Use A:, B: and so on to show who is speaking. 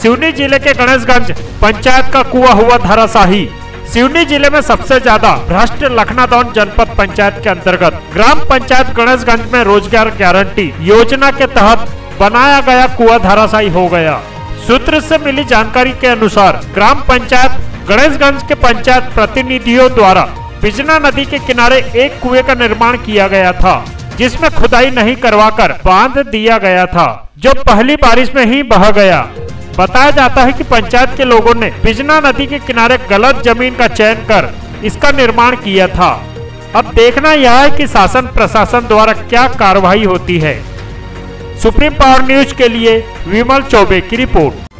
A: सिवनी जिले के गणेशगंज पंचायत का कुआं हुआ धराशाही। सिवनी जिले में सबसे ज्यादा भ्रष्ट लखनादौन जनपद पंचायत के अंतर्गत ग्राम पंचायत गणेशगंज में रोजगार गारंटी योजना के तहत बनाया गया कुआं धराशायी हो गया। सूत्र से मिली जानकारी के अनुसार ग्राम पंचायत गणेशगंज के पंचायत प्रतिनिधियों द्वारा बिजना नदी के किनारे एक कुएं का निर्माण किया गया था, जिसमें खुदाई नहीं करवाकर बांध दिया गया था, जो पहली बारिश में ही बह गया। बताया जाता है कि पंचायत के लोगों ने बिजना नदी के किनारे गलत जमीन का चयन कर इसका निर्माण किया था। अब देखना यह है कि शासन प्रशासन द्वारा क्या कार्रवाई होती है। सुप्रीम पावर न्यूज के लिए विमल चौबे की रिपोर्ट।